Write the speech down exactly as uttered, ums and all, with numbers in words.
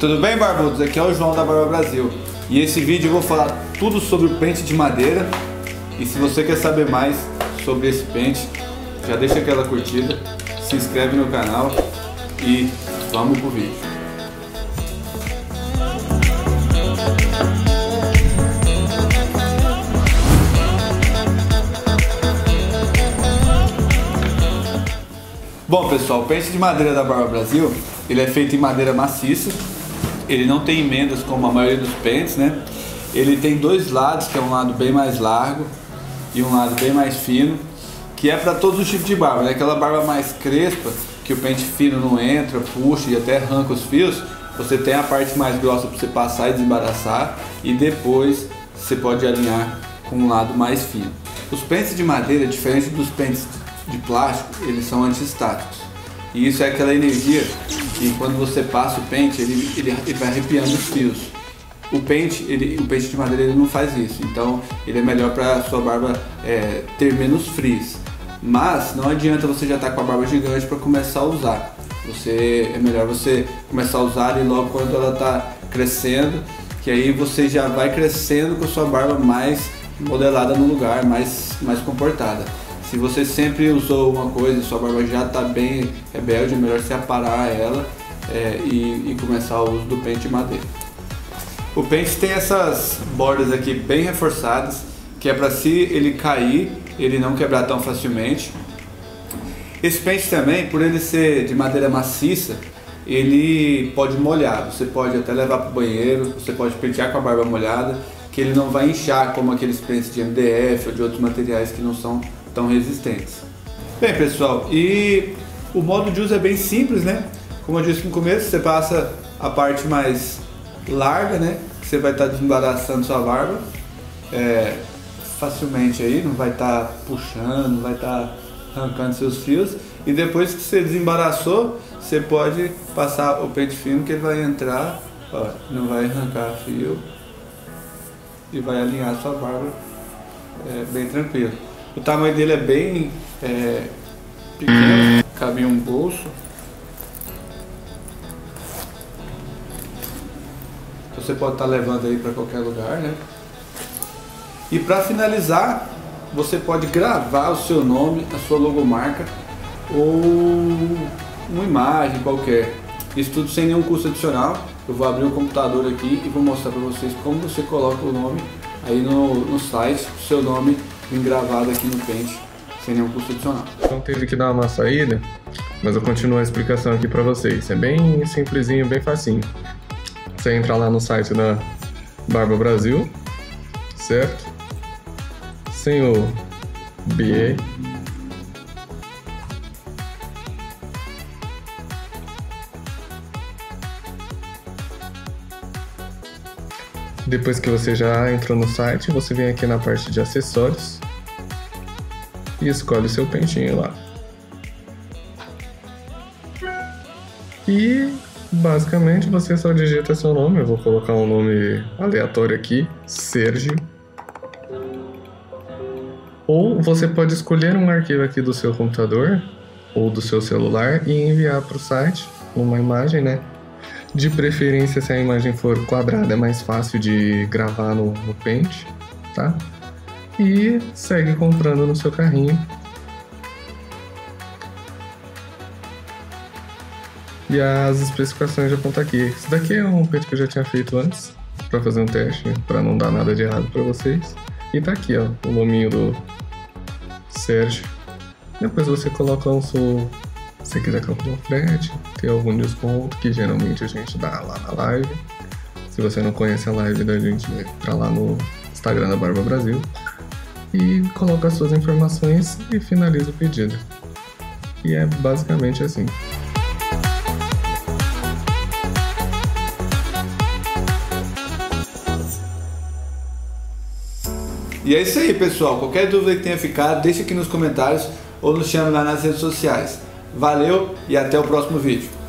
Tudo bem, barbudos? Aqui é o João da Barba Brasil. E esse vídeo eu vou falar tudo sobre o pente de madeira. E se você quer saber mais sobre esse pente, já deixa aquela curtida, se inscreve no canal e vamos pro vídeo. Bom pessoal, o pente de madeira da Barba Brasil, ele é feito em madeira maciça. Ele não tem emendas como a maioria dos pentes, né? Ele tem dois lados, que é um lado bem mais largo e um lado bem mais fino, que é para todos os tipos de barba, né? Aquela barba mais crespa, que o pente fino não entra, puxa e até arranca os fios. Você tem a parte mais grossa para você passar e desembaraçar, e depois você pode alinhar com um lado mais fino. Os pentes de madeira, diferente dos pentes de plástico, eles são anti-estáticos. E isso é aquela energia que quando você passa o pente, ele, ele, ele vai arrepiando os fios. O pente, ele, o pente de madeira ele não faz isso, então ele é melhor para a sua barba é, ter menos frizz. Mas não adianta você já estar tá com a barba gigante para começar a usar. Você, é melhor você começar a usar e logo quando ela está crescendo, que aí você já vai crescendo com a sua barba mais modelada no lugar, mais, mais comportada. Se você sempre usou uma coisa e sua barba já está bem rebelde, é melhor você aparar ela é, e, e começar o uso do pente de madeira. O pente tem essas bordas aqui bem reforçadas, que é para se ele cair, ele não quebrar tão facilmente. Esse pente também, por ele ser de madeira maciça, ele pode molhar. Você pode até levar para o banheiro, você pode pentear com a barba molhada, que ele não vai inchar como aqueles pentes de M D F ou de outros materiais que não são tão resistentes. Bem pessoal, e o modo de uso é bem simples, né? Como eu disse no começo, você passa a parte mais larga, né? Que você vai estar desembaraçando sua barba é, facilmente aí, não vai estar puxando, não vai estar arrancando seus fios. E depois que você desembaraçou, você pode passar o pente fino que ele vai entrar, ó, não vai arrancar fio e vai alinhar sua barba é, bem tranquilo. O tamanho dele é bem é, pequeno, cabe em um bolso. Você pode estar levando aí para qualquer lugar, né? E para finalizar, você pode gravar o seu nome, a sua logomarca ou uma imagem qualquer. Isso tudo sem nenhum custo adicional. Eu vou abrir o computador aqui e vou mostrar para vocês como você coloca o nome aí no, no site, o seu nome engravado aqui no pente, sem nenhum custo adicional. Então teve que dar uma saída, mas eu continuo a explicação aqui para vocês. É bem simplesinho, bem facinho. Você entra lá no site da Barba Brasil, certo? Sem o B A. Depois que você já entrou no site, você vem aqui na parte de acessórios e escolhe o seu pentinho lá. E basicamente você só digita seu nome. Eu vou colocar um nome aleatório aqui, Sérgio. Ou você pode escolher um arquivo aqui do seu computador ou do seu celular e enviar para o site uma imagem, né? De preferência, se a imagem for quadrada, é mais fácil de gravar no, no pente, tá? E segue comprando no seu carrinho. E as especificações já estão aqui. Esse daqui é um pente que eu já tinha feito antes, para fazer um teste, para não dar nada de errado para vocês. E tá aqui, ó, o nominho do Sérgio. Depois você coloca o seu... Se você quiser calcular o frete, tem algum desconto que geralmente a gente dá lá na live. Se você não conhece a live da gente, entra lá no Instagram da Barba Brasil e coloca as suas informações e finaliza o pedido. E é basicamente assim. E é isso aí pessoal, qualquer dúvida que tenha ficado, deixa aqui nos comentários ou nos chame lá nas redes sociais. Valeu e até o próximo vídeo.